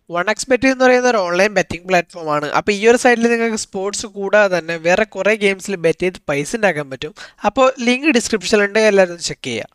OneXBet എന്ന് പറയുന്ന ഒരു ഓൺലൈൻ ബെറ്റിംഗ് പ്ലാറ്റ്ഫോമാണ്. അപ്പോൾ ഈ ഒരു സൈഡിൽ നിങ്ങൾക്ക് സ്പോർട്സ് കൂടാതെ തന്നെ വേറെ കുറേ ഗെയിംസിൽ ബെറ്റ് ചെയ്ത് പൈസ ഉണ്ടാക്കാൻ പറ്റും. അപ്പോൾ ലിങ്ക് ഡിസ്ക്രിപ്ഷനിലുണ്ട്, എല്ലാവരും ചെക്ക് ചെയ്യുക.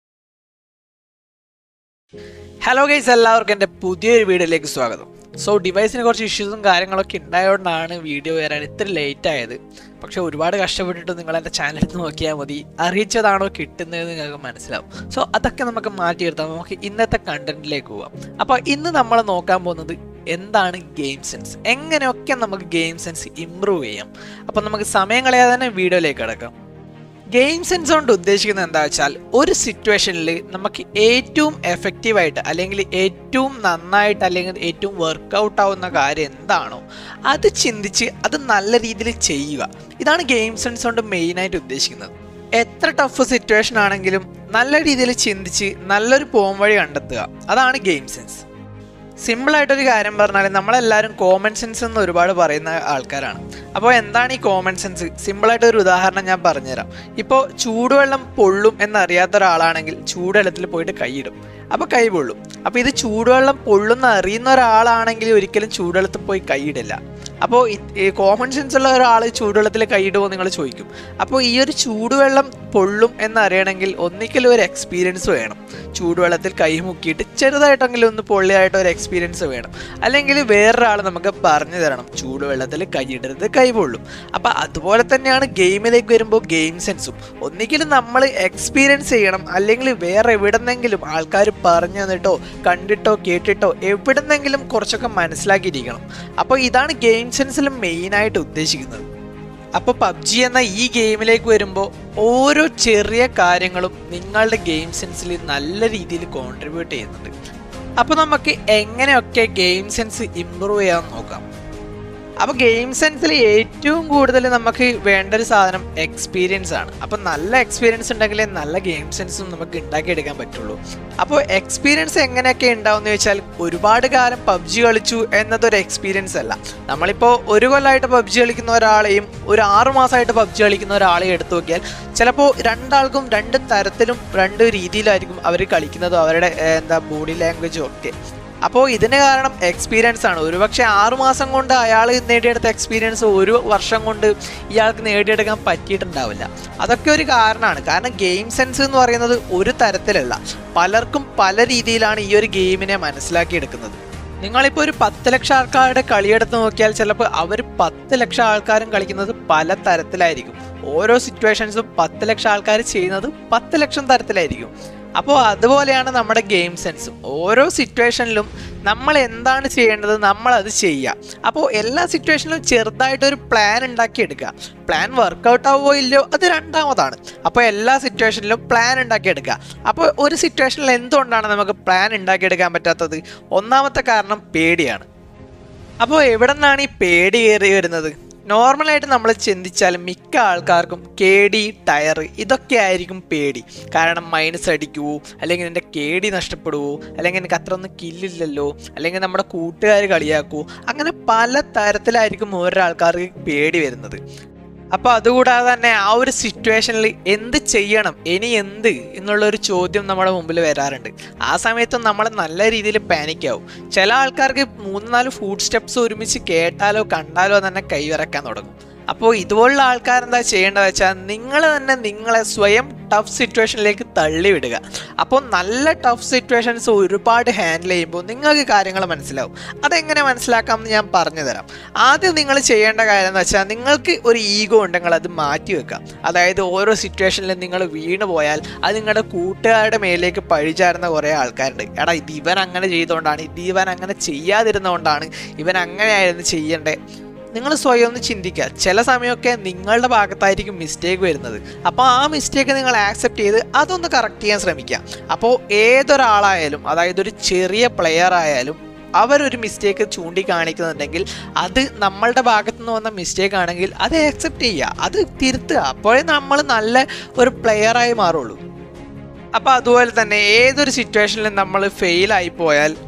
ഹലോ ഗൈസ്, എല്ലാവർക്കും എൻ്റെ പുതിയൊരു വീഡിയോയിലേക്ക് സ്വാഗതം. ഡിവൈസിന് കുറച്ച് ഇഷ്യൂസും കാര്യങ്ങളൊക്കെ ഉണ്ടായതുകൊണ്ടാണ് വീഡിയോ വരാൻ ഇത്ര ലേറ്റ് ആയത്. പക്ഷേ ഒരുപാട് കഷ്ടപ്പെട്ടിട്ട് നിങ്ങൾ എൻ്റെ ചാനലെടുത്ത് നോക്കിയാൽ മതി, അറിയിച്ചതാണോ കിട്ടുന്നതെന്ന് നിങ്ങൾക്ക് മനസ്സിലാവും. അതൊക്കെ നമുക്ക് മാറ്റിയെടുത്താൽ നമുക്ക് ഇന്നത്തെ കണ്ടന്റിലേക്ക് പോവാം. അപ്പോൾ ഇന്ന് നമ്മൾ നോക്കാൻ പോകുന്നത് എന്താണ് ഗെയിം സെൻസ്, എങ്ങനെയൊക്കെ നമുക്ക് ഗെയിം സെൻസ് ഇമ്പ്രൂവ് ചെയ്യാം. അപ്പോൾ നമുക്ക് സമയം കളയാതെ തന്നെ വീഡിയോയിലേക്ക് കിടക്കാം. ഗെയിം സെൻസ് കൊണ്ട് ഉദ്ദേശിക്കുന്നത് എന്താ വെച്ചാൽ, ഒരു സിറ്റുവേഷനിൽ നമുക്ക് ഏറ്റവും എഫക്റ്റീവായിട്ട് അല്ലെങ്കിൽ ഏറ്റവും നന്നായിട്ട് അല്ലെങ്കിൽ ഏറ്റവും വർക്കൗട്ട് ആവുന്ന കാര്യം എന്താണോ അത് ചിന്തിച്ച് അത് നല്ല രീതിയിൽ ചെയ്യുക. ഇതാണ് ഗെയിം സെൻസ് കൊണ്ട് മെയിനായിട്ട് ഉദ്ദേശിക്കുന്നത്. എത്ര ടഫ് സിറ്റുവേഷൻ ആണെങ്കിലും നല്ല രീതിയിൽ ചിന്തിച്ച് നല്ലൊരു പോംവഴി കണ്ടെത്തുക, അതാണ് ഗെയിം സെൻസ്. സിമ്പിളായിട്ടൊരു കാര്യം പറഞ്ഞാൽ നമ്മളെല്ലാവരും കോമൺ സെൻസ് എന്ന് ഒരുപാട് പറയുന്ന ആൾക്കാരാണ്. അപ്പോൾ എന്താണ് ഈ കോമൺ സെൻസ്? സിമ്പിളായിട്ടൊരു ഉദാഹരണം ഞാൻ പറഞ്ഞുതരാം. ഇപ്പോൾ ചൂടുവെള്ളം പൊള്ളും എന്നറിയാത്ത ഒരാളാണെങ്കിൽ ചൂടുവെള്ളത്തിൽ പോയിട്ട് കൈയിടും, അപ്പോൾ കൈ പൊള്ളും. അപ്പോൾ ഇത് ചൂടുവെള്ളം പൊള്ളുന്ന അറിയുന്ന ഒരാളാണെങ്കിൽ ഒരിക്കലും ചൂടുവെള്ളത്തിൽ പോയി കൈയിടില്ല. അപ്പോൾ ഈ കോമൺ സെൻസ് ഉള്ള ഒരാൾ ചൂടുവെള്ളത്തിൽ കൈയിടുമോ നിങ്ങൾ ചോദിക്കും. അപ്പോൾ ഈ ഒരു ചൂടുവെള്ളം പൊള്ളും എന്നറിയണമെങ്കിൽ ഒന്നിക്കലും ഒരു എക്സ്പീരിയൻസ് വേണം. ചൂടുവെള്ളത്തിൽ കൈ മുക്കിയിട്ട് ചെറുതായിട്ടെങ്കിലും ഒന്ന് പൊള്ളിയായിട്ട് ഒരു എക്സ്പീരിയൻസ് വേണം. അല്ലെങ്കിൽ വേറൊരാൾ നമുക്ക് പറഞ്ഞു തരണം ചൂടുവെള്ളത്തിൽ കൈയിടരുത്, കൈ പൊള്ളും. അപ്പോൾ അതുപോലെ തന്നെയാണ് ഗെയിമിലേക്ക് വരുമ്പോൾ ഗെയിം സെൻസും. ഒന്നിക്കലും നമ്മൾ എക്സ്പീരിയൻസ് ചെയ്യണം, അല്ലെങ്കിൽ വേറെ എവിടെന്നെങ്കിലും ആൾക്കാർ പറഞ്ഞു തന്നിട്ടോ കണ്ടിട്ടോ കേട്ടിട്ടോ എവിടെന്നെങ്കിലും കുറച്ചൊക്കെ മനസ്സിലാക്കിയിരിക്കണം. അപ്പോൾ ഇതാണ് ഗെയിം സെൻസിൽ മെയിനായിട്ട് ഉദ്ദേശിക്കുന്നത്. അപ്പോൾ പബ്ജി എന്ന ഈ ഗെയിമിലേക്ക് വരുമ്പോൾ ഓരോ ചെറിയ കാര്യങ്ങളും നിങ്ങളുടെ ഗെയിം സെൻസിൽ നല്ല രീതിയിൽ കോൺട്രിബ്യൂട്ട് ചെയ്യുന്നുണ്ട്. അപ്പോൾ നമുക്ക് എങ്ങനെയൊക്കെ ഗെയിം സെൻസ് ഇമ്പ്രൂവ് ചെയ്യാൻ നോക്കാം. അപ്പോൾ ഗെയിം സെൻസിൽ ഏറ്റവും കൂടുതൽ നമുക്ക് വേണ്ട ഒരു സാധനം എക്സ്പീരിയൻസ് ആണ്. അപ്പോൾ നല്ല എക്സ്പീരിയൻസ് ഉണ്ടെങ്കിലേ നല്ല ഗെയിം സെൻസും നമുക്ക് ഉണ്ടാക്കിയെടുക്കാൻ പറ്റുള്ളൂ. അപ്പോൾ എക്സ്പീരിയൻസ് എങ്ങനെയൊക്കെ ഉണ്ടാവുമെന്ന് ചോദിച്ചാൽ, ഒരുപാട് കാലം പബ്ജി കളിച്ചു എന്നതൊരു എക്സ്പീരിയൻസ് അല്ല. നമ്മളിപ്പോൾ ഒരു കൊല്ലമായിട്ട് പബ്ജി കളിക്കുന്ന ഒരാളെയും ഒരു 6 മാസമായിട്ട് പബ്ജി കളിക്കുന്ന ഒരാളെയും എടുത്തു നോക്കിയാൽ ചിലപ്പോൾ രണ്ടാൾക്കും രണ്ട് തരത്തിലും രണ്ട് രീതിയിലായിരിക്കും അവർ കളിക്കുന്നതും അവരുടെ ബോഡി ലാംഗ്വേജും ഒക്കെ. അപ്പോൾ ഇതിന് കാരണം എക്സ്പീരിയൻസ് ആണ്. ഒരുപക്ഷെ 6 മാസം കൊണ്ട് അയാൾ നേടിയെടുത്ത എക്സ്പീരിയൻസ് 1 വർഷം കൊണ്ട് ഇയാൾക്ക് നേടിയെടുക്കാൻ പറ്റിയിട്ടുണ്ടാവില്ല. അതൊക്കെ ഒരു കാരണമാണ്. കാരണം ഗെയിം സെൻസ് എന്ന് പറയുന്നത് ഒരു തരത്തിലല്ല, പലർക്കും പല രീതിയിലാണ് ഈ ഒരു ഗെയിമിനെ മനസ്സിലാക്കിയെടുക്കുന്നത്. നിങ്ങളിപ്പോൾ ഒരു 10 ലക്ഷം ആൾക്കാരുടെ കളിയെടുത്ത് നോക്കിയാൽ ചിലപ്പോൾ അവർ 10 ലക്ഷം ആൾക്കാരും കളിക്കുന്നത് പല തരത്തിലായിരിക്കും. ഓരോ സിറ്റുവേഷൻസും 10 ലക്ഷം ആൾക്കാർ ചെയ്യുന്നത് 10 ലക്ഷം തരത്തിലായിരിക്കും. അപ്പോൾ അതുപോലെയാണ് നമ്മുടെ ഗെയിം സെൻസും. ഓരോ സിറ്റുവേഷനിലും നമ്മൾ എന്താണ് ചെയ്യേണ്ടത് നമ്മളത് ചെയ്യുക. അപ്പോൾ എല്ലാ സിറ്റുവേഷനിലും ചെറുതായിട്ടൊരു പ്ലാൻ ഉണ്ടാക്കിയെടുക്കുക. പ്ലാൻ വർക്കൗട്ട് ആവുമോ ഇല്ലയോ അത് രണ്ടാമതാണ്. അപ്പോൾ എല്ലാ സിറ്റുവേഷനിലും പ്ലാൻ ഉണ്ടാക്കിയെടുക്കുക. അപ്പോൾ ഒരു സിറ്റുവേഷനിൽ എന്തുകൊണ്ടാണ് നമുക്ക് പ്ലാൻ ഉണ്ടാക്കിയെടുക്കാൻ പറ്റാത്തത്? ഒന്നാമത്തെ കാരണം പേടിയാണ്. അപ്പോൾ എവിടെ നിന്നാണ് ഈ പേടി കയറി വരുന്നത്? നോർമലായിട്ട് നമ്മൾ ചിന്തിച്ചാൽ മിക്ക ആൾക്കാർക്കും കേടി, ടയർ ഇതൊക്കെ ആയിരിക്കും പേടി. കാരണം മൈനസ് അടിക്കുമോ, അല്ലെങ്കിൽ എൻ്റെ കേടി നഷ്ടപ്പെടുമോ, അല്ലെങ്കിൽ എനിക്ക് അത്ര ഒന്നും കില്ലില്ലല്ലോ, അല്ലെങ്കിൽ നമ്മുടെ കൂട്ടുകാർ കളിയാക്കുമോ, അങ്ങനെ പല തരത്തിലായിരിക്കും ഓരോ ആൾക്കാർക്ക് പേടി വരുന്നത്. അപ്പോൾ അതുകൂടാതെ തന്നെ ആ ഒരു സിറ്റുവേഷനിൽ എന്ത് ചെയ്യണം, ഇനി എന്ത് എന്നുള്ളൊരു ചോദ്യം നമ്മുടെ മുമ്പിൽ വരാറുണ്ട്. ആ സമയത്തും നമ്മൾ നല്ല രീതിയിൽ പാനിക്കാവും. ചില ആൾക്കാർക്ക് 3-4 ഫുഡ് സ്റ്റെപ്സ് ഒരുമിച്ച് കേട്ടാലോ കണ്ടാലോ തന്നെ കൈവിറക്കാൻ തുടങ്ങും. അപ്പോൾ ഇതുപോലുള്ള ആൾക്കാരെന്താ ചെയ്യേണ്ടതെന്ന് വെച്ചാൽ, നിങ്ങൾ തന്നെ നിങ്ങളെ സ്വയം ടഫ് സിറ്റുവേഷനിലേക്ക് തള്ളിവിടുക. അപ്പോൾ നല്ല ടഫ് സിറ്റുവേഷൻസ് ഒരുപാട് ഹാൻഡിൽ ചെയ്യുമ്പോൾ നിങ്ങൾക്ക് കാര്യങ്ങൾ മനസ്സിലാവും. അതെങ്ങനെ മനസ്സിലാക്കാമെന്ന് ഞാൻ പറഞ്ഞു തരാം. ആദ്യം നിങ്ങൾ ചെയ്യേണ്ട കാര്യം എന്ന് വെച്ചാൽ, നിങ്ങൾക്ക് ഒരു ഈഗോ ഉണ്ടെങ്കിൽ അത് മാറ്റി വെക്കാം. അതായത് ഓരോ സിറ്റുവേഷനിലും നിങ്ങൾ വീണ് പോയാൽ അത് നിങ്ങളുടെ കൂട്ടുകാരുടെ മേലേക്ക് പഴിചാരുന്ന കുറേ ആൾക്കാരുണ്ട്. എടാ ഇത് ഇവൻ അങ്ങനെ ചെയ്തുകൊണ്ടാണ്, ഇത് ഇവൻ അങ്ങനെ ചെയ്യാതിരുന്നതുകൊണ്ടാണ്, ഇവൻ അങ്ങനെയായിരുന്നു ചെയ്യേണ്ടത്. നിങ്ങൾ സ്വയം ഒന്ന് ചിന്തിക്കുക. ചില സമയമൊക്കെ നിങ്ങളുടെ ഭാഗത്തായിരിക്കും മിസ്റ്റേക്ക് വരുന്നത്. അപ്പോൾ ആ മിസ്റ്റേക്ക് നിങ്ങൾ ആക്സെപ്റ്റ് ചെയ്ത് അതൊന്ന് കറക്റ്റ് ചെയ്യാൻ ശ്രമിക്കുക. അപ്പോൾ ഏതൊരാളായാലും, അതായത് ഒരു ചെറിയ പ്ലെയർ ആയാലും, അവരൊരു മിസ്റ്റേക്ക് ചൂണ്ടിക്കാണിക്കുന്നുണ്ടെങ്കിൽ അത് നമ്മളുടെ ഭാഗത്തു നിന്ന് വന്ന മിസ്റ്റേക്ക് ആണെങ്കിൽ അത് ആക്സെപ്റ്റ് ചെയ്യുക, അത് തിരുത്തുക. അപ്പോഴേ നമ്മൾ നല്ല ഒരു പ്ലെയറായി മാറുള്ളൂ. അപ്പോൾ അതുപോലെ തന്നെ ഏതൊരു സിറ്റുവേഷനിലും നമ്മൾ ഫെയിലായി പോയാൽ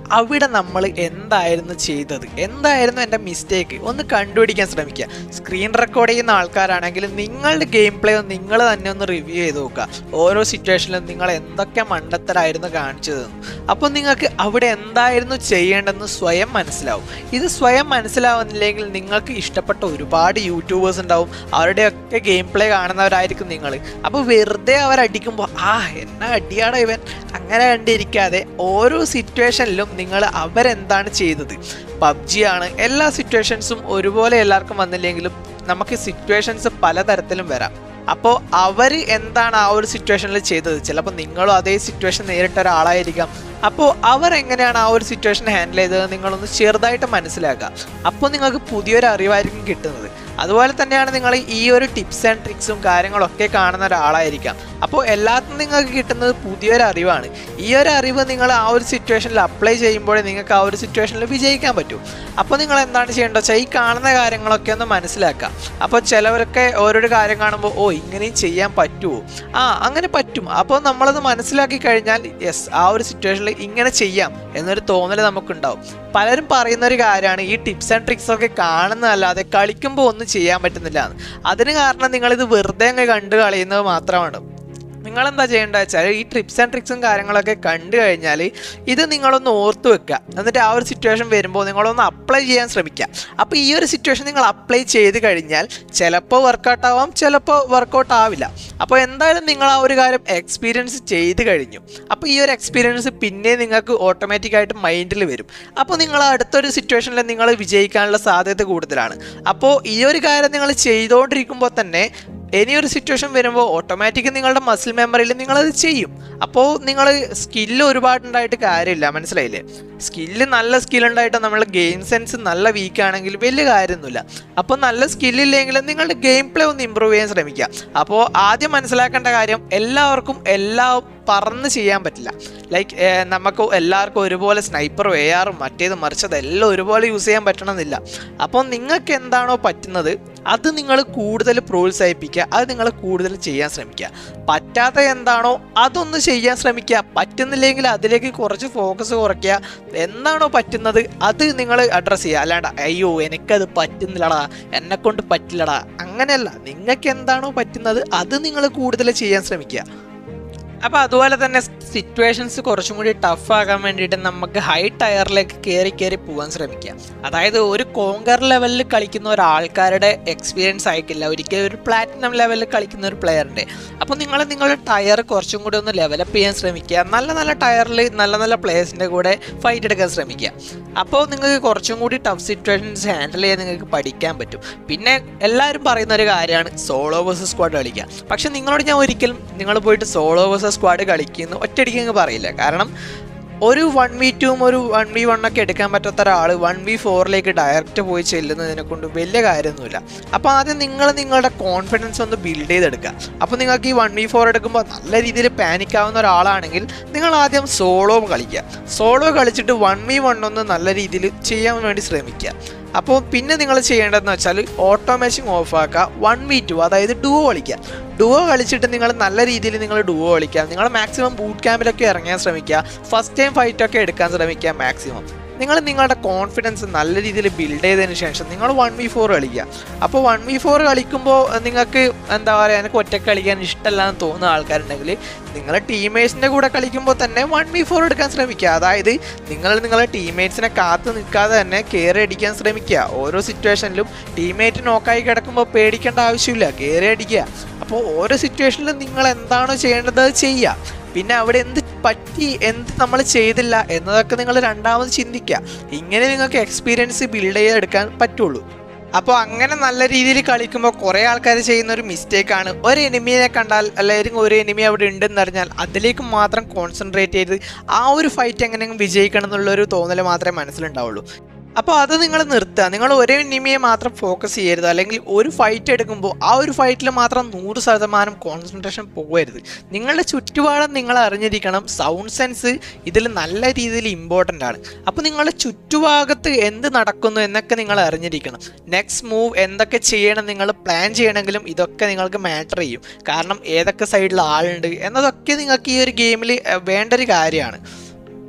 അവിടെ നമ്മൾ എന്തായിരുന്നു ചെയ്തത്, എന്തായിരുന്നു എൻ്റെ മിസ്റ്റേക്ക് ഒന്ന് കണ്ടുപിടിക്കാൻ ശ്രമിക്കുക. സ്ക്രീൻ റെക്കോർഡ് ചെയ്യുന്ന ആൾക്കാരാണെങ്കിൽ നിങ്ങളുടെ ഗെയിം പ്ലേ ഒന്ന് നിങ്ങൾ തന്നെ ഒന്ന് റിവ്യൂ ചെയ്ത് നോക്കുക. ഓരോ സിറ്റുവേഷനിലും നിങ്ങൾ എന്തൊക്കെ മണ്ടത്തരായിരുന്നു കാണിച്ചതെന്ന്. അപ്പോൾ നിങ്ങൾക്ക് അവിടെ എന്തായിരുന്നു ചെയ്യേണ്ടതെന്ന് സ്വയം മനസ്സിലാവും. ഇത് സ്വയം മനസ്സിലാവുന്നില്ലെങ്കിൽ നിങ്ങൾക്ക് ഇഷ്ടപ്പെട്ട ഒരുപാട് യൂട്യൂബേഴ്സ് ഉണ്ടാവും, അവരുടെയൊക്കെ ഗെയിം പ്ലേ കാണുന്നവരായിരിക്കും നിങ്ങൾ. അപ്പോൾ വെറുതെ അവരടിക്കുമ്പോൾ എന്നാ അടിയാടാ ഇവൻ അങ്ങനെ കണ്ടിരിക്കാതെ ഓരോ സിറ്റുവേഷനിലും നിങ്ങൾ അവരെന്താണ് ചെയ്തത്. പബ്ജി ആണ്, എല്ലാ സിറ്റുവേഷൻസും ഒരുപോലെ എല്ലാവർക്കും വന്നില്ലെങ്കിലും നമുക്ക് സിറ്റുവേഷൻസ് പലതരത്തിലും വരാം. അപ്പോൾ അവർ എന്താണ് ആ ഒരു സിറ്റുവേഷനിൽ ചെയ്തത്, ചിലപ്പോൾ നിങ്ങളും അതേ സിറ്റുവേഷൻ നേരിട്ട ഒരാളായിരിക്കാം. അപ്പോൾ അവരെങ്ങനെയാണ് ആ ഒരു സിറ്റുവേഷൻ ഹാൻഡിൽ ചെയ്തത് നിങ്ങളൊന്ന് ചെറുതായിട്ട് മനസ്സിലാക്കുക. അപ്പോൾ നിങ്ങൾക്ക് പുതിയൊരു അറിവായിരിക്കും കിട്ടുന്നത്. അതുപോലെ തന്നെയാണ് നിങ്ങൾ ഈ ഒരു ടിപ്സ് ആൻഡ് ട്രിക്സും കാര്യങ്ങളൊക്കെ കാണുന്ന ഒരാളായിരിക്കാം. അപ്പോൾ എല്ലാത്തിനും നിങ്ങൾക്ക് കിട്ടുന്നത് പുതിയൊരു അറിവാണ്. ഈ ഒരു അറിവ് നിങ്ങൾ ആ ഒരു സിറ്റുവേഷനിൽ അപ്ലൈ ചെയ്യുമ്പോഴേ നിങ്ങൾക്ക് ആ ഒരു സിറ്റുവേഷനിൽ വിജയിക്കാൻ പറ്റും. അപ്പോൾ നിങ്ങൾ എന്താണ് ചെയ്യേണ്ടത് വെച്ചാൽ ഈ കാണുന്ന കാര്യങ്ങളൊക്കെ ഒന്ന് മനസ്സിലാക്കുക. അപ്പോൾ ചിലവരൊക്കെ ഓരോരു കാര്യം കാണുമ്പോൾ ഇങ്ങനെയും ചെയ്യാൻ പറ്റുമോ, അങ്ങനെ പറ്റും. അപ്പോൾ നമ്മളത് മനസ്സിലാക്കി കഴിഞ്ഞാൽ യെസ് ആ ഒരു സിറ്റുവേഷനിൽ ഇങ്ങനെ ചെയ്യാം എന്നൊരു തോന്നൽ നമുക്കുണ്ടാവും. പലരും പറയുന്നൊരു കാര്യമാണ് ഈ ടിപ്സ് ആൻഡ് ട്രിക്സ് ഒക്കെ കാണുന്നതല്ലാതെ കളിക്കുമ്പോൾ ഒന്നും ചെയ്യാൻ പറ്റുന്നില്ല എന്ന്. അതിന് കാരണം നിങ്ങളിത് വെറുതെ അങ്ങ് കണ്ടു കളയുന്നത് മാത്രമാണ്. നിങ്ങളെന്താ ചെയ്യേണ്ടത് വെച്ചാൽ ഈ ടിപ്സ് ആൻഡ് ട്രിക്സും കാര്യങ്ങളൊക്കെ കണ്ടു കഴിഞ്ഞാൽ ഇത് നിങ്ങളൊന്ന് ഓർത്ത് വെക്കുക. എന്നിട്ട് ആ ഒരു സിറ്റുവേഷൻ വരുമ്പോൾ നിങ്ങളൊന്ന് അപ്ലൈ ചെയ്യാൻ ശ്രമിക്കുക. അപ്പോൾ ഈ ഒരു സിറ്റുവേഷൻ നിങ്ങൾ അപ്ലൈ ചെയ്ത് കഴിഞ്ഞാൽ ചിലപ്പോൾ വർക്കൗട്ട് ആവാം, ചിലപ്പോൾ വർക്കൗട്ട് ആവില്ല. അപ്പോൾ എന്തായാലും നിങ്ങൾ ആ ഒരു കാര്യം എക്സ്പീരിയൻസ് ചെയ്ത് കഴിഞ്ഞു. അപ്പോൾ ഈ ഒരു എക്സ്പീരിയൻസ് പിന്നെ നിങ്ങൾക്ക് ഓട്ടോമാറ്റിക്കായിട്ട് മൈൻഡിൽ വരും. അപ്പോൾ നിങ്ങൾ അടുത്തൊരു സിറ്റുവേഷനിൽ നിങ്ങൾ വിജയിക്കാനുള്ള സാധ്യത കൂടുതലാണ്. അപ്പോൾ ഈ ഒരു കാര്യം നിങ്ങൾ ചെയ്തുകൊണ്ടിരിക്കുമ്പോൾ തന്നെ ഇനിയൊരു സിറ്റുവേഷൻ വരുമ്പോൾ ഓട്ടോമാറ്റിക് നിങ്ങളുടെ മസിൽ മെമ്മറിയിൽ നിങ്ങളത് ചെയ്യും. അപ്പോൾ നിങ്ങൾ സ്കില്ല് ഒരുപാടുണ്ടായിട്ട് കാര്യമില്ല, മനസ്സിലായില്ലേ? നല്ല സ്കില്ലുണ്ടായിട്ട് നമ്മൾ ഗെയിം സെൻസ് നല്ല വീക്കാണെങ്കിൽ വലിയ കാര്യമൊന്നുമില്ല. അപ്പോൾ നല്ല സ്കില്ലില്ലെങ്കിലും നിങ്ങളുടെ ഗെയിം പ്ലേ ഒന്ന് ഇമ്പ്രൂവ് ചെയ്യാൻ ശ്രമിക്കുക. അപ്പോൾ ആദ്യം മനസ്സിലാക്കേണ്ട കാര്യം എല്ലാവർക്കും എല്ലാം പറന്ന് ചെയ്യാൻ പറ്റില്ല. ലൈക്ക് നമുക്ക് എല്ലാവർക്കും ഒരുപോലെ സ്നൈപ്പറും ARഉം മറ്റേതും മറിച്ചത് എല്ലാം ഒരുപോലെ യൂസ് ചെയ്യാൻ പറ്റണമെന്നില്ല. അപ്പോൾ നിങ്ങൾക്ക് എന്താണോ പറ്റുന്നത് അത് നിങ്ങൾ കൂടുതൽ പ്രോത്സാഹിപ്പിക്കുക, അത് നിങ്ങൾ കൂടുതൽ ചെയ്യാൻ ശ്രമിക്കുക. പറ്റാത്ത എന്താണോ അതൊന്ന് ചെയ്യാൻ ശ്രമിക്കുക. പറ്റുന്നില്ലെങ്കിൽ അതിലേക്ക് കുറച്ച് ഫോക്കസ് കുറയ്ക്കുക. എന്താണോ പറ്റുന്നത് അത് നിങ്ങൾ അഡ്രസ്സ് ചെയ്യുക. അല്ലാണ്ട് അയ്യോ എനിക്കത് പറ്റുന്നില്ലടാ, എന്നെക്കൊണ്ട് പറ്റില്ലടാ, അങ്ങനെയല്ല. നിങ്ങൾക്ക് എന്താണോ പറ്റുന്നത് അത് നിങ്ങൾ കൂടുതൽ ചെയ്യാൻ ശ്രമിക്കുക. അപ്പോൾ അതുപോലെ തന്നെ സിറ്റുവേഷൻസ് കുറച്ചും കൂടി ടഫ് ആകാൻ വേണ്ടിയിട്ട് നമുക്ക് ഹൈ ടയറിലേക്ക് കയറി പോകാൻ ശ്രമിക്കുക. അതായത് ഒരു കോങ്കർ ലെവലിൽ കളിക്കുന്ന ഒരാൾക്കാരുടെ എക്സ്പീരിയൻസ് ആയിട്ടില്ല ഒരിക്കലും ഒരു പ്ലാറ്റിനം ലെവലിൽ കളിക്കുന്ന ഒരു പ്ലെയറിൻ്റെ. അപ്പോൾ നിങ്ങളുടെ ടയർ കുറച്ചും കൂടി ഒന്ന് ലെവലപ്പ് ചെയ്യാൻ ശ്രമിക്കുക. നല്ല ടയറിൽ നല്ല പ്ലേയേഴ്സിൻ്റെ കൂടെ ഫൈറ്റ് എടുക്കാൻ ശ്രമിക്കുക. അപ്പോൾ നിങ്ങൾക്ക് കുറച്ചും കൂടി ടഫ് സിറ്റുവേഷൻസ് ഹാൻഡിൽ ചെയ്യാൻ നിങ്ങൾക്ക് പഠിക്കാൻ പറ്റും. പിന്നെ എല്ലാവരും പറയുന്ന ഒരു കാര്യമാണ് സോളോ വേഴ്സസ് സ്ക്വാഡ് കളിക്കുക. പക്ഷെ നിങ്ങളോട് ഞാൻ ഒരിക്കലും നിങ്ങൾ പോയിട്ട് സോളോ വേഴ്സസ് സ്ക്വാഡ് കളിക്കുന്നു ഒറ്റയടിക്ക് അങ്ങ് പറയില്ല. കാരണം ഒരു 1v2 ഒരു 1v1 ഒക്കെ എടുക്കാൻ പറ്റാത്ത ഒരാൾ 1v4ലേക്ക് ഡയറക്റ്റ് പോയി ചെല്ലുന്നതിനെ കൊണ്ട് വലിയ കാര്യമൊന്നുമില്ല. അപ്പോൾ ആദ്യം നിങ്ങളുടെ കോൺഫിഡൻസ് ഒന്ന് ബിൽഡ് ചെയ്തെടുക്കുക. അപ്പോൾ നിങ്ങൾക്ക് ഈ 1v4 എടുക്കുമ്പോൾ നല്ല രീതിയിൽ പാനിക് ആവുന്ന ഒരാളാണെങ്കിൽ നിങ്ങൾ ആദ്യം സോളോ കളിക്കുക. സോളോ കളിച്ചിട്ട് 1v1 ഒന്ന് നല്ല രീതിയിൽ ചെയ്യാൻ വേണ്ടി ശ്രമിക്കുക. അപ്പോൾ പിന്നെ നിങ്ങൾ ചെയ്യേണ്ടതെന്ന് വെച്ചാൽ ഓട്ടോമേഷൻ ഓഫ് ആക്കുക. 1v2 അതായത് ഡുവോ കളിക്കുക. ഡുവോ കളിച്ചിട്ട് നിങ്ങൾ നല്ല രീതിയിൽ ഡുവോ കളിക്കുക. നിങ്ങൾ മാക്സിമം ബൂട്ട് ക്യാമ്പിലൊക്കെ ഇറങ്ങാൻ ശ്രമിക്കുക. ഫസ്റ്റ് ടൈം ഫൈറ്റൊക്കെ എടുക്കാൻ ശ്രമിക്കുക മാക്സിമം. നിങ്ങളുടെ കോൺഫിഡൻസ് നല്ല രീതിയിൽ ബിൽഡ് ചെയ്തതിന് ശേഷം നിങ്ങൾ 1v4 കളിക്കുക. അപ്പോൾ 1v4 കളിക്കുമ്പോൾ നിങ്ങൾക്ക് എന്താ പറയുക, എനിക്ക് ഒറ്റ കളിക്കാൻ ഇഷ്ടമല്ല എന്ന് തോന്നുന്ന ആൾക്കാരുണ്ടെങ്കിൽ നിങ്ങൾ ടീംമേറ്റ്സിൻ്റെ കൂടെ കളിക്കുമ്പോൾ തന്നെ 1v4 എടുക്കാൻ ശ്രമിക്കുക. അതായത് നിങ്ങളുടെ ടീംമേറ്റ്സിനെ കാത്തു നിൽക്കാതെ തന്നെ കയറി അടിക്കാൻ ശ്രമിക്കുക. ഓരോ സിറ്റുവേഷനിലും ടീംമേറ്റ് നോക്കായി കിടക്കുമ്പോൾ പേടിക്കേണ്ട ആവശ്യമില്ല, കയറി അടിക്കുക. അപ്പോൾ ഓരോ സിറ്റുവേഷനിലും നിങ്ങൾ എന്താണോ ചെയ്യേണ്ടത് അത് ചെയ്യുക. പിന്നെ അവിടെ എന്ത് പറ്റി, എന്ത് നമ്മൾ ചെയ്തില്ല എന്നതൊക്കെ നിങ്ങൾ രണ്ടാമത് ചിന്തിക്കുക. ഇങ്ങനെ നിങ്ങൾക്ക് എക്സ്പീരിയൻസ് ബിൽഡ് ചെയ്തെടുക്കാൻ പറ്റുള്ളൂ. അപ്പോൾ അങ്ങനെ നല്ല രീതിയിൽ കളിക്കുമ്പോൾ കുറേ ആൾക്കാർ ചെയ്യുന്ന ഒരു മിസ്റ്റേക്കാണ് ഒരു എനിമിയെ കണ്ടാൽ അല്ലെങ്കിൽ ഒരു എനിമി അവിടെ ഉണ്ടെന്ന് അറിഞ്ഞാൽ അതിലേക്ക് മാത്രം കോൺസെൻട്രേറ്റ് ചെയ്ത് ആ ഒരു ഫൈറ്റ് എങ്ങനെയെങ്കിലും വിജയിക്കണം എന്നുള്ളൊരു തോന്നൽ മാത്രമേ മനസ്സിലുണ്ടാവുള്ളൂ. അപ്പോൾ അത് നിങ്ങൾ നിർത്തുക. നിങ്ങൾ ഒരേ എനിമിയെ മാത്രം ഫോക്കസ് ചെയ്യരുത്. അല്ലെങ്കിൽ ഒരു ഫൈറ്റ് എടുക്കുമ്പോൾ ആ ഒരു ഫൈറ്റിൽ മാത്രം 100% കോൺസെൻട്രേഷൻ പോകരുത്. നിങ്ങളുടെ ചുറ്റുപാടും നിങ്ങൾ അറിഞ്ഞിരിക്കണം. സൗണ്ട് സെൻസ് ഇതിൽ നല്ല രീതിയിൽ ഇമ്പോർട്ടൻ്റ് ആണ്. അപ്പോൾ നിങ്ങളുടെ ചുറ്റുഭാഗത്ത് എന്ത് നടക്കുന്നു എന്നൊക്കെ നിങ്ങൾ അറിഞ്ഞിരിക്കണം. നെക്സ്റ്റ് മൂവ് എന്തൊക്കെ ചെയ്യണം നിങ്ങൾ പ്ലാൻ ചെയ്യണമെങ്കിലും ഇതൊക്കെ നിങ്ങൾക്ക് മാറ്റർ ചെയ്യും. കാരണം ഏതൊക്കെ സൈഡിൽ ആളുണ്ട് എന്നതൊക്കെ നിങ്ങൾക്ക് ഈ ഒരു ഗെയിമിൽ വേണ്ട ഒരു കാര്യമാണ്.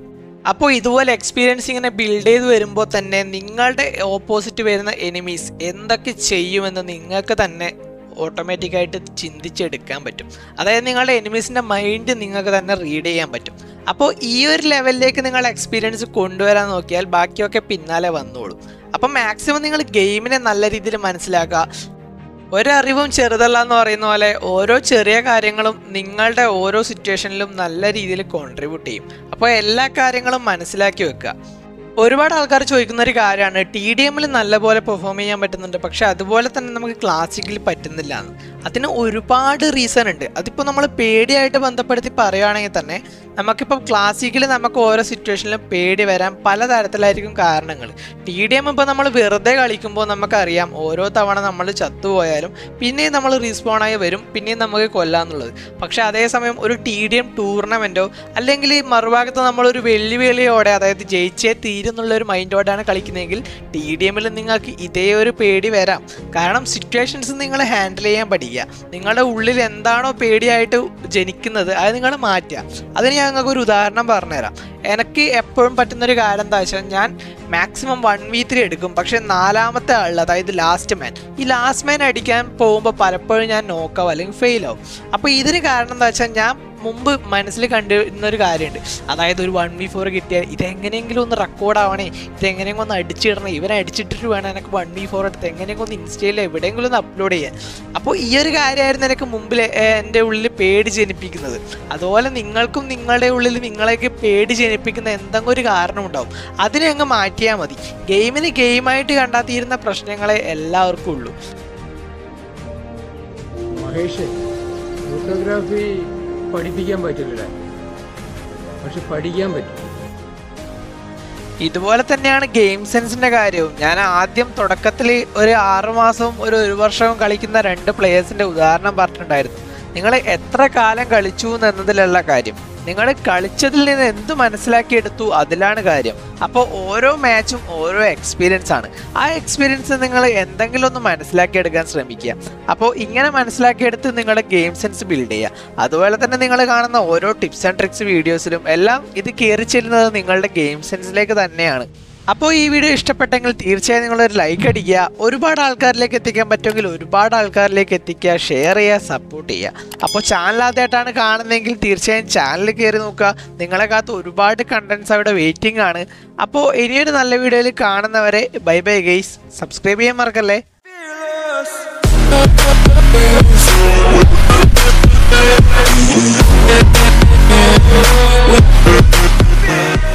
അപ്പോൾ ഇതുപോലെ എക്സ്പീരിയൻസ് ഇങ്ങനെ ബിൽഡ് ചെയ്ത് വരുമ്പോൾ തന്നെ നിങ്ങളുടെ ഓപ്പോസിറ്റ് വരുന്ന എനിമീസ് എന്തൊക്കെ ചെയ്യുമെന്ന് നിങ്ങൾക്ക് തന്നെ ഓട്ടോമാറ്റിക്കായിട്ട് ചിന്തിച്ചെടുക്കാൻ പറ്റും. അതായത് നിങ്ങളുടെ എനിമീസിൻ്റെ മൈൻഡ് നിങ്ങൾക്ക് തന്നെ റീഡ് ചെയ്യാൻ പറ്റും. അപ്പോൾ ഈ ഒരു ലെവലിലേക്ക് നിങ്ങൾ എക്സ്പീരിയൻസ് കൊണ്ടുവരാൻ നോക്കിയാൽ ബാക്കിയൊക്കെ പിന്നാലെ വന്നോളൂ. അപ്പം മാക്സിമം നിങ്ങൾ ഗെയിമിനെ നല്ല രീതിയിൽ മനസ്സിലാക്കുക. ഒരറിവും ചെറുതല്ല എന്ന് പറയുന്ന പോലെ ഓരോ ചെറിയ കാര്യങ്ങളും നിങ്ങളുടെ ഓരോ സിറ്റുവേഷനിലും നല്ല രീതിയിൽ കോൺട്രിബ്യൂട്ട് ചെയ്യും. അപ്പോൾ എല്ലാ കാര്യങ്ങളും മനസ്സിലാക്കി വെക്കുക. ഒരുപാട് ആൾക്കാർ ചോദിക്കുന്ന ഒരു കാര്യമാണ്, TDMൽ നല്ലപോലെ പെർഫോം ചെയ്യാൻ പറ്റുന്നുണ്ട്, പക്ഷെ അതുപോലെ തന്നെ നമുക്ക് ക്ലാസിക്കിൽ പറ്റുന്നില്ല എന്ന്. അതിന് ഒരുപാട് റീസൺ ഉണ്ട്. അതിപ്പോൾ നമ്മൾ പേടിയായിട്ട് ബന്ധപ്പെടുത്തി പറയുകയാണെങ്കിൽ തന്നെ നമുക്കിപ്പോൾ ക്ലാസിക്കിൽ നമുക്ക് ഓരോ സിറ്റുവേഷനിലും പേടി വരാൻ പലതരത്തിലായിരിക്കും കാരണങ്ങൾ. TDM ഇപ്പോൾ നമ്മൾ വെറുതെ കളിക്കുമ്പോൾ നമുക്കറിയാം ഓരോ തവണ നമ്മൾ ചത്തുപോയാലും പിന്നെയും നമ്മൾ റീസ്പോണായി വരും, പിന്നെയും നമുക്ക് കൊല്ലാന്നുള്ളത്. പക്ഷേ അതേസമയം ഒരു TDM ടൂർണമെൻറ്റോ അല്ലെങ്കിൽ മറുഭാഗത്ത് നമ്മളൊരു വെല്ലുവിളിയോടെ, അതായത് ജയിച്ചേ തീരുന്നുള്ളൊരു മൈൻഡോടെയാണ് കളിക്കുന്നതെങ്കിൽ TDMൽ നിങ്ങൾക്ക് ഇതേ ഒരു പേടി വരാം. കാരണം സിറ്റുവേഷൻസ് നിങ്ങൾ ഹാൻഡിൽ ചെയ്യാൻ പഠിക്കുക. നിങ്ങളുടെ ഉള്ളിൽ എന്താണോ പേടിയായിട്ട് ജനിക്കുന്നത് അത് നിങ്ങൾ മാറ്റുക. അതിന് ഞങ്ങൾക്കൊരു ഉദാഹരണം പറഞ്ഞുതരാം. എനിക്ക് എപ്പോഴും പറ്റുന്നൊരു കാര്യം എന്താ വെച്ചാൽ, ഞാൻ മാക്സിമം 1v3 എടുക്കും, പക്ഷെ 4ാമത്തെ ആളിൽ, അതായത് ലാസ്റ്റ് മാൻ അടിക്കാൻ പോകുമ്പോൾ പലപ്പോഴും ഞാൻ നോക്കാവും അല്ലെങ്കിൽ ഫെയിൽ ആവും. അപ്പോൾ ഇതിന് കാരണം എന്താ വെച്ചാൽ, ഞാൻ മുമ്പ് മനസ്സിൽ കണ്ടിരുന്നൊരു കാര്യമുണ്ട്. അതായത് ഒരു 1v4 കിട്ടിയാൽ ഇതെങ്ങനെയെങ്കിലും ഒന്ന് റെക്കോർഡാവണേ, ഇതെങ്ങനെയെങ്കിലും ഒന്ന് അടിച്ചിടണേ, ഇവനെ അടിച്ചിട്ടിട്ട് വേണം എനിക്ക് 1v4 എടുത്ത് എങ്ങനെയെങ്കിലും ഒന്ന് ഇൻസ്റ്റയിൽ എവിടെയെങ്കിലും ഒന്ന് അപ്ലോഡ് ചെയ്യാൻ. അപ്പോൾ ഈ ഒരു കാര്യമായിരുന്നു എനിക്ക് മുമ്പിൽ എൻ്റെ ഉള്ളിൽ പേടി ജനിപ്പിക്കുന്നത്. അതുപോലെ നിങ്ങൾക്കും നിങ്ങളുടെ ഉള്ളിൽ നിങ്ങളേക്ക് പേടി ജനിപ്പിക്കുന്ന എന്തെങ്കിലും ഒരു കാരണം ഉണ്ടാവും. അതിനെ അങ്ങ് മാറ്റിയാൽ മതി. ഗെയിമിന് ഗെയിമായിട്ട് കണ്ടാൽ തീരുന്ന പ്രശ്നങ്ങളെ എല്ലാവർക്കും ഉള്ളൂ. മഹേഷ്, ഫോട്ടോഗ്രാഫി പഠിപ്പിക്കാൻ പറ്റില്ല, പക്ഷെ പഠിക്കാൻ പറ്റും. ഇതുപോലെ തന്നെയാണ് ഗെയിം സെൻസിൻ്റെ കാര്യവും. ഞാൻ ആദ്യം തുടക്കത്തിൽ ഒരു 6 മാസവും ഒരു വർഷവും കളിക്കുന്ന 2 പ്ലേയേഴ്സിൻ്റെ ഉദാഹരണം പറഞ്ഞിട്ടുണ്ടായിരുന്നു. നിങ്ങൾ എത്ര കാലം കളിച്ചു എന്നതിലല്ല കാര്യം, നിങ്ങൾ കളിച്ചതിൽ നിന്ന് എന്ത് മനസ്സിലാക്കിയെടുത്തു അതിലാണ് കാര്യം. അപ്പോൾ ഓരോ മാച്ചും ഓരോ എക്സ്പീരിയൻസ് ആണ്. ആ എക്സ്പീരിയൻസ് നിങ്ങൾ എന്തെങ്കിലും ഒന്ന് മനസ്സിലാക്കിയെടുക്കാൻ ശ്രമിക്കുക. അപ്പോൾ ഇങ്ങനെ മനസ്സിലാക്കിയെടുത്ത് നിങ്ങളുടെ ഗെയിം സെൻസ് ബിൽഡ് ചെയ്യുക. അതുപോലെ തന്നെ നിങ്ങൾ കാണുന്ന ഓരോ ടിപ്സ് ആൻഡ് ട്രിക്സ് വീഡിയോസിലും എല്ലാം ഇത് കയറി ചെല്ലുന്നത് നിങ്ങളുടെ ഗെയിം സെൻസിലേക്ക് തന്നെയാണ്. അപ്പോൾ ഈ വീഡിയോ ഇഷ്ടപ്പെട്ടെങ്കിൽ തീർച്ചയായും നിങ്ങളൊരു ലൈക്ക് അടിക്കുക. ഒരുപാട് ആൾക്കാരിലേക്ക് എത്തിക്കാൻ പറ്റുമെങ്കിൽ ഒരുപാട് ആൾക്കാരിലേക്ക് എത്തിക്കുക, ഷെയർ ചെയ്യുക, സപ്പോർട്ട് ചെയ്യുക. അപ്പോൾ ചാനൽ ആദ്യമായിട്ടാണ് കാണുന്നതെങ്കിൽ തീർച്ചയായും ചാനൽ കയറി നോക്കുക. നിങ്ങളെ കാത്ത് ഒരുപാട് കണ്ടൻസ് അവിടെ വെയിറ്റിംഗ് ആണ്. അപ്പോൾ ഇനിയൊരു നല്ല വീഡിയോയിൽ കാണുന്നവരെ ബൈ ബൈ ഗൈസ്. സബ്സ്ക്രൈബ് ചെയ്യാൻ മറക്കല്ലേ. Yeah.